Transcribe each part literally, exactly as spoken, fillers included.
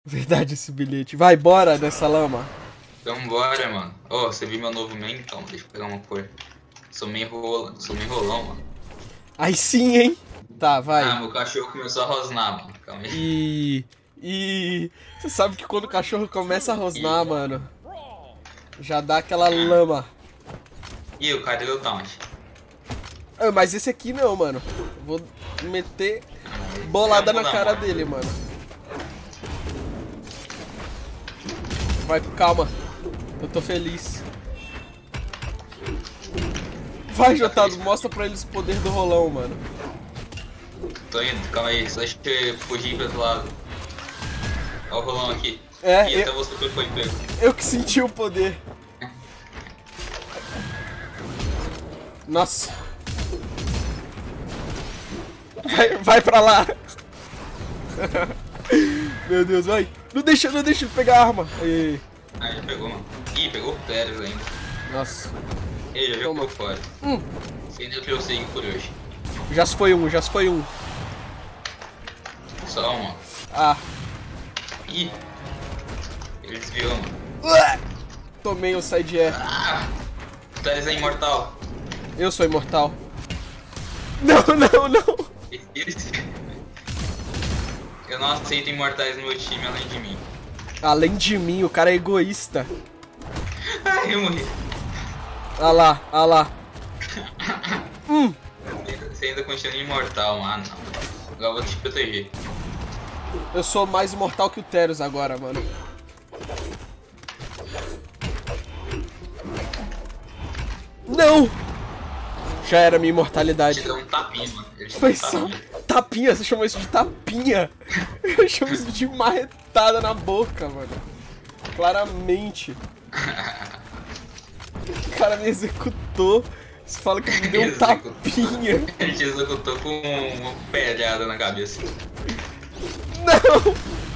Verdade esse bilhete. Vai, bora nessa lama. Então bora, mano. Ó, oh, você viu meu novo main? Então, deixa eu pegar uma cor. Sou meio rolão, sou meio rolão, mano. Aí sim, hein? Tá, vai. Ah, meu cachorro começou a rosnar, mano. Calma aí. E... E... Você sabe que quando o cachorro começa a rosnar, e... mano, já dá aquela lama. Ih, o cara deu taunt. Ah, mas esse aqui não, mano. Vou meter bolada na cara dele, mano. Vai, calma. Eu tô feliz. Vai, Jotado, mostra pra eles o poder do rolão, mano. Tô indo, calma aí, só deixa eu fugir pro outro lado. Olha o rolão aqui. É, e eu... até você foi pego. Eu que senti o poder. Nossa. Vai, vai pra lá. Meu Deus, vai. Não deixa, não deixa ele pegar a arma. Aí. Ah, já pegou, mano. Ih, pegou o Pérez ainda. Nossa. Ele já jogou fora. Hum. Você ainda criou sangue por hoje. Já se foi um, já se foi um. Só uma. Ah. Ih. Ele desviou, mano. Ué. Tomei o side air. Ah. O Pérez é imortal. Eu sou imortal. Não, não, não. Esse... Eu não aceito imortais no meu time além de mim. Além de mim, o cara é egoísta. Ai, eu morri. Ah lá, ah lá. hum. Você ainda continua imortal, mano. Agora eu vou te proteger. Eu sou mais imortal que o Teros agora, mano. Não! Já era minha imortalidade. Ele te deu um tapinha, mano. Ele te Foi deu um só tapinha. tapinha, você chamou isso de tapinha. Eu chamo isso de marretada na boca, mano. Claramente. O cara me executou. Você fala que me deu um tapinha. Ele te executou com uma pedrada na cabeça. Não!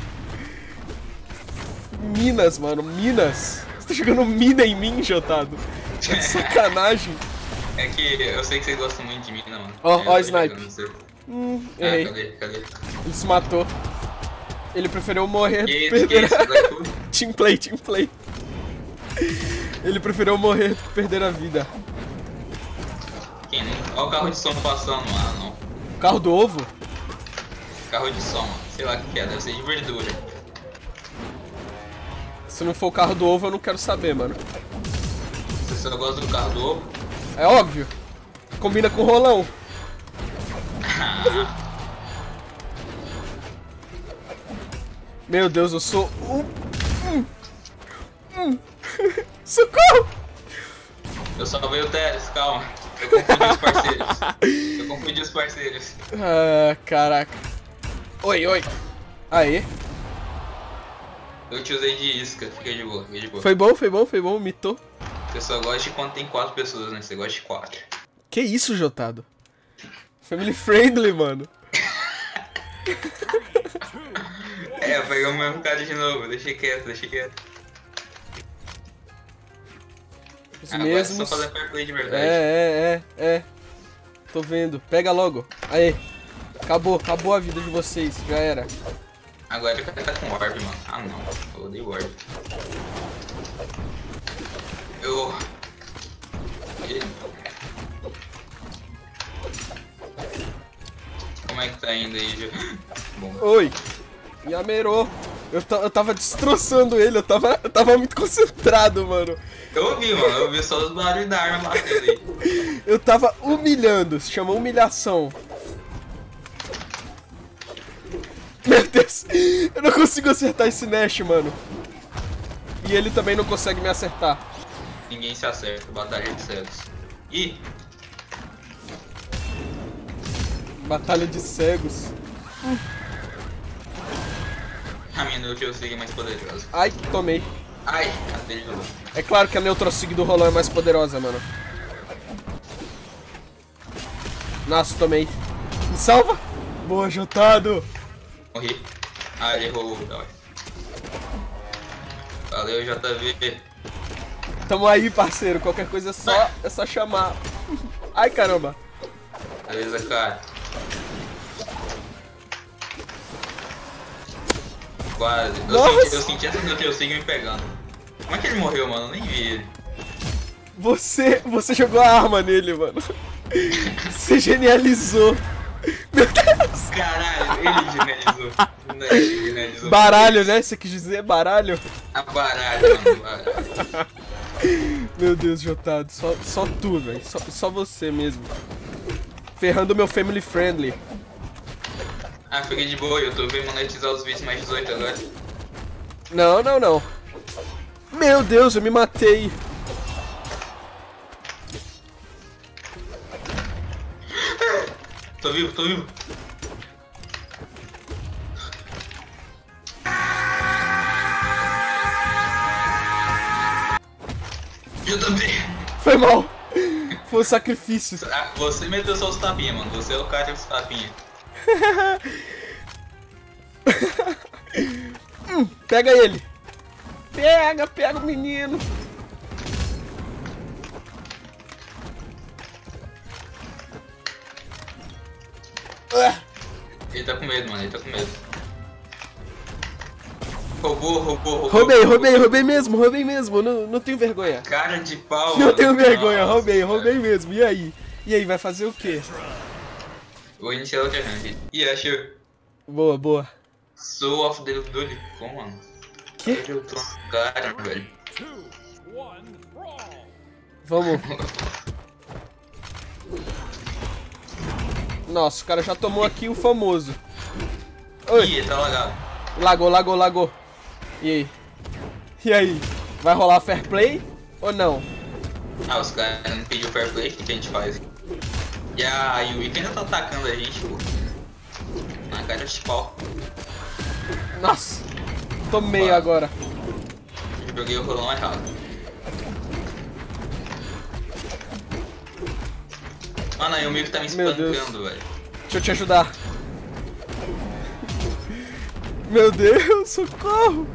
Minas, mano, Minas. Você tá jogando mina em mim, Jotado. É de sacanagem. É que eu sei que vocês gostam muito de mim, não, mano. Ó, Eu ó, tô snipe. jogando, Hum, ah, errei. cadê? Cadê? Ele se matou. Ele preferiu morrer do Que que isso, que perder. isso? Vai tudo. Team play, team play. Ele preferiu morrer do que perder a vida. Quem não... Olha o carro de som passando lá, não. Carro do ovo? Carro de som, mano. Sei lá o que é, deve ser de verdura. Se não for o carro do ovo, eu não quero saber, mano. Você só gosta do carro do ovo? É óbvio. Combina com o rolão. Meu Deus, eu sou um... Hum. Hum. Socorro! Eu só veio o Teres, calma. Eu confundi os parceiros. Eu confundi os parceiros. Ah, caraca. Oi, oi. Aê. Eu te usei de isca, fica de boa, fica de boa. Foi bom, foi bom, foi bom, mitou. Você só gosta de quando tem quatro pessoas, né? Você gosta de quatro. Que isso, Jotado? Family friendly, mano. É, eu peguei o mesmo cara de novo, deixei quieto, deixei quieto. Os Agora mesmos. é só fazer fair play de verdade. É, é, é, é. Tô vendo. Pega logo. Aê. Acabou, acabou a vida de vocês. Já era. Agora ele tá com Warp, mano. Ah não, eu odeio Warp. Eu... Como é que tá indo aí, Gil? Bom. Oi. Yamerô. Eu, eu tava destroçando ele, eu tava, eu tava muito concentrado, mano. Eu ouvi, mano, eu ouvi só os barulhos da arma batendo aí. Eu tava humilhando, se chama humilhação. Meu Deus, eu não consigo acertar esse Nash, mano. E ele também não consegue me acertar. Ninguém se acerta, batalha de cegos. Ih! Batalha de cegos. A minha Neutrosig é mais poderosa. Ai, tomei. Ai, cadê ele? É claro que a Neutrosig do rolão é mais poderosa, mano. Nossa, tomei. Me salva! Boa, Jotado! Morri. Ah, ele errou o Dodge. Valeu, J V. Tamo aí, parceiro. Qualquer coisa é só, é só chamar. Ai, caramba. Beleza, cara. Quase. Eu Nossa! senti, eu senti essa do teu Sig me pegando. Como é que ele morreu, mano? Eu nem vi ele. Você, você jogou a arma nele, mano. Você genializou. Meu Deus! Caralho, ele genializou. Não é ele genializou. Baralho, né? Você quis dizer baralho? A baralho, mano. Baralho. Meu Deus, Jotado. Só, só tu, velho. Só, só você mesmo. Ferrando meu family friendly. Ah, fiquei de boa, eu tô vendo monetizar os vídeos mais dezoito agora. Não, não, não. Meu Deus, eu me matei. Tô vivo, tô vivo. Eu também. Foi mal. Foi um sacrifício. Ah, você meteu só os tapinhas, mano. Você é o cara dos tapinhas. hum, pega ele. Pega, pega o menino. Ele tá com medo, mano. Ele tá com medo. Roubou, roubou, roubou. Roubei, roubei, roubei mesmo, roubei mesmo. Não, não tenho vergonha. Cara de pau, Não mano. tenho vergonha, Nossa, roubei, cara. roubei mesmo. E aí? E aí, vai fazer o quê? Vou iniciar outra rank. E achou? Boa, boa. Soul of the Dolicon, mano. Que? Eu tô um cara, velho. Vamos. Nossa, o cara já tomou aqui o famoso. Oi. Ih, ele tá lagado. Lagou, lagou, lagou. E aí? E aí? Vai rolar fair play ou não? Ah, os caras não pediu fair play, o que a gente faz? E a Yui ainda tá atacando a gente, pô. Na cara de pau. Nossa. Tomei Vai. agora. Joguei o rolão errado. Mano, a Yumi que tá me Meu Deus. espancando, velho. Deixa eu te ajudar. Meu Deus, socorro.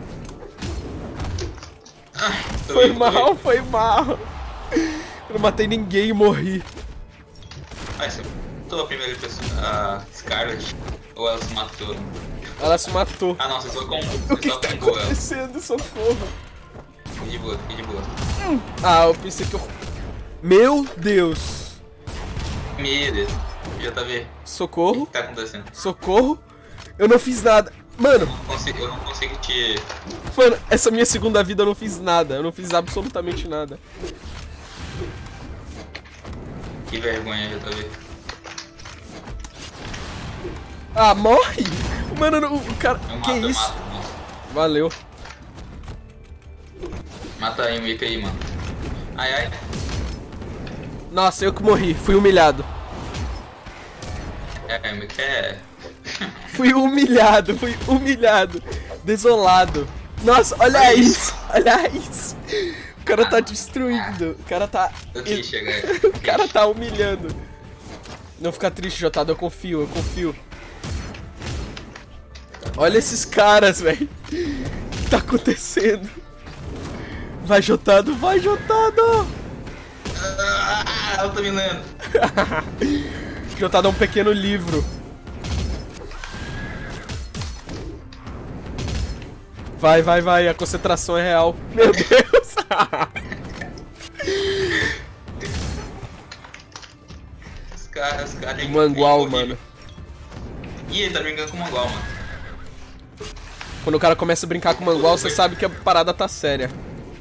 Ai, tô Foi vivo, tô mal, vivo. foi mal. Eu não matei ninguém e morri. Ai, você matou a primeira pessoa, a Scarlet. Ou ela se matou? Ela se matou. Ah não, você só com O que, só que tá com ela. acontecendo? Socorro. Fique de boa, fique de boa. Ah, eu pensei que eu... Meu Deus. Medo. Já tá vendo? O Socorro. que tá acontecendo? Socorro. Eu não fiz nada. Mano, Eu não consigo, eu não consigo te... mano, essa minha segunda vida eu não fiz nada. Eu não fiz absolutamente nada. Que vergonha, já tá vendo? Ah, morre! Mano, não- o cara... Eu mato, Que eu isso? mato, mano. Valeu. Mata aí o Mika aí, mano. Ai, ai. Nossa, eu que morri. Fui humilhado. É, o Mika é... Fui humilhado, fui humilhado. Desolado. Nossa, olha Olha isso. isso. Olha isso. O cara tá destruindo. O cara tá... Eu quis chegar aí. O cara tá humilhando. Não fica triste, Jotado. Eu confio, eu confio. Olha esses caras, velho. O que tá acontecendo? Vai, Jotado, vai, Jotado. Ah, ela tá me lendo. Jotado é um pequeno livro. Vai, vai, vai. A concentração é real. Meu Deus. Os caras, os caras... O Mangual, horrível. mano. Ih, ele tá brincando com o Mangual, mano. Quando o cara começa a brincar com o Mangual, você sabe que a parada tá séria.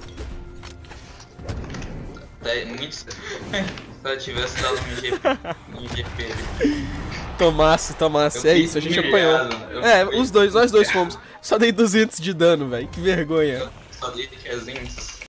Tá muito... Se ela tivesse dado um G P... Um G P... Tomasse, tomasse. Eu É fui isso, a gente humilhado, apanhou. eu É, fui os dois, nós dois humilhado. fomos. Só dei duzentos de dano, velho. Que vergonha. Só dei trezentos.